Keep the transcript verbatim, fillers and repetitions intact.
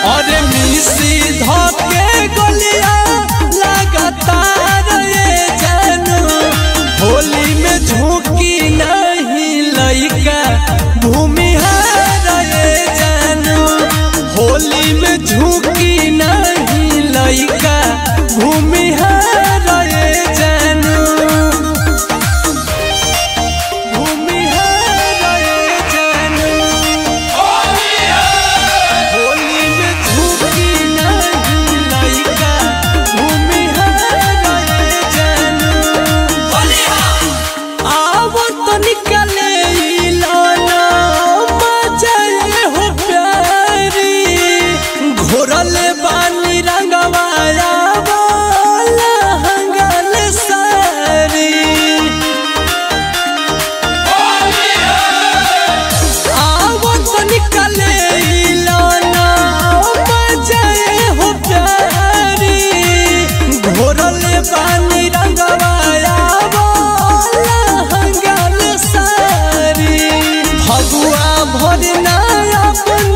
और मिसी धोके गलिया लगातार ये जानू होली में झुकी नहीं लइका भूमिहार ये जानू होली में झुकी नहीं लइका भूमिहार ये जानू भूमिहार ये जानू होली में झुकी नहीं लइका भूमिहार ये जानू आव तो निकले लाना मजाए हो प्यारी घोरले बानी रंगवाया वाला हंगल सारी आव तो निकले लाना मजाए हो प्यारी घोरले बानी रंगवाया वाला हंगल सारी भगुआ भरना अपन